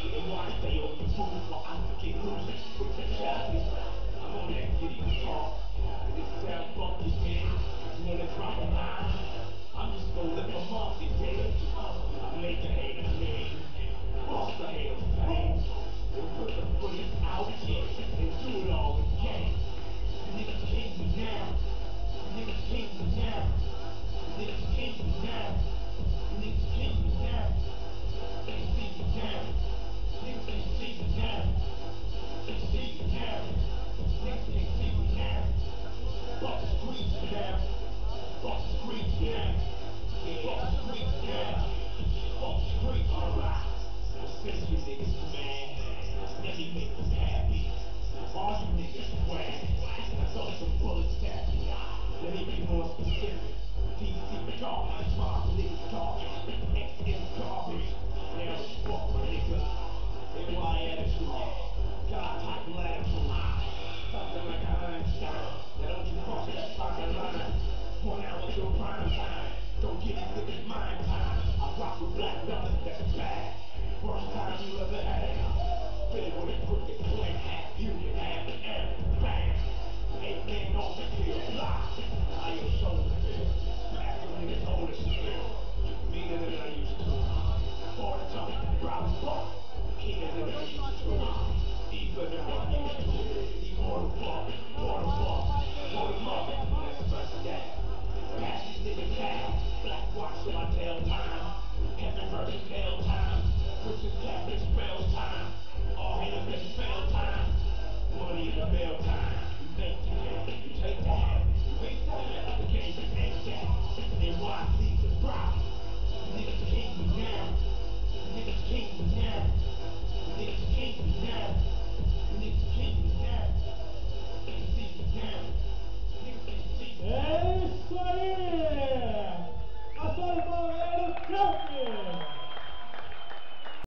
And why stay on the truth while I get loose? Protect I'm on that giddy talk. This sound funky shit. You wanna drop a line? I'm just gonna lift them off, you dig? I make the haters